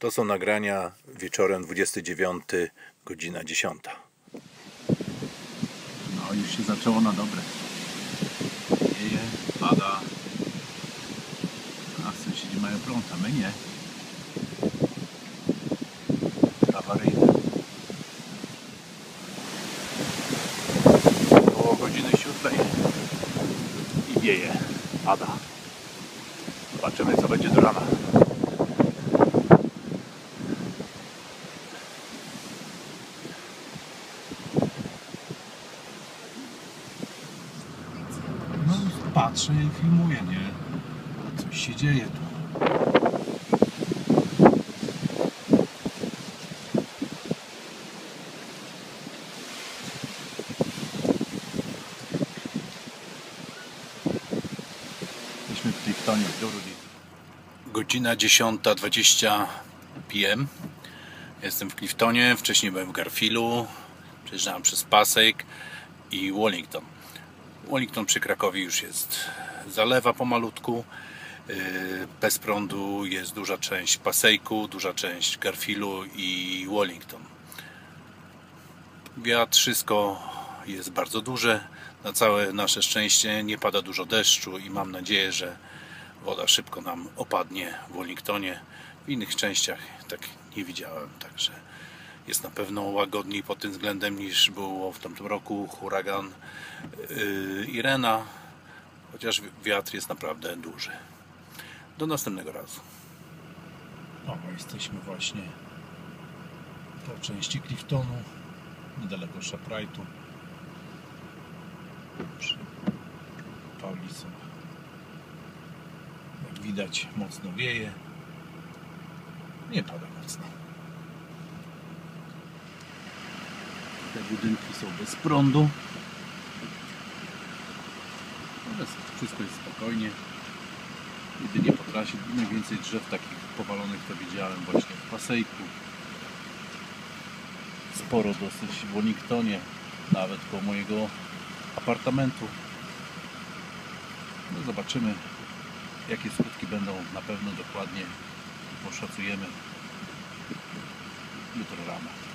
To są nagrania wieczorem 29, godzina 10. No już się zaczęło na dobre. Wieje, pada. A sąsiedzi mają prąd, a my nie. Awaryjne. Około godziny 7 i wieje, pada. Zobaczymy, co będzie do rana. No patrzę i filmuję, nie? Coś się dzieje tu. Jesteśmy w Cliftonie w Durley. Godzina 10:20 PM. Jestem w Cliftonie, wcześniej byłem w Garfielu. Przejeżdżałem przez Passaic i Wallington. Wallington przy Krakowie już jest zalewa pomalutku. Bez prądu jest duża część Passaicu, duża część Garfielu i Wallington. Wiatr, wszystko jest bardzo duże. Na całe nasze szczęście nie pada dużo deszczu i mam nadzieję, że woda szybko nam opadnie w Wallingtonie. W innych częściach tak nie widziałem, także jest na pewno łagodniej pod tym względem niż było w tamtym roku huragan Irena, chociaż wiatr jest naprawdę duży. Do następnego razu. O, jesteśmy właśnie po części Cliftonu, niedaleko Shoprite'u, przy Pauliso. Jak widać, mocno wieje, nie pada mocno. Te budynki są bez prądu, ale wszystko jest spokojnie. Jedynie po trasie najwięcej drzew takich powalonych to widziałem właśnie w Passaicu. Sporo dosyć w Wallingtonie, nawet koło mojego apartamentu. No zobaczymy, jakie skutki będą, na pewno dokładnie poszacujemy jutro rano.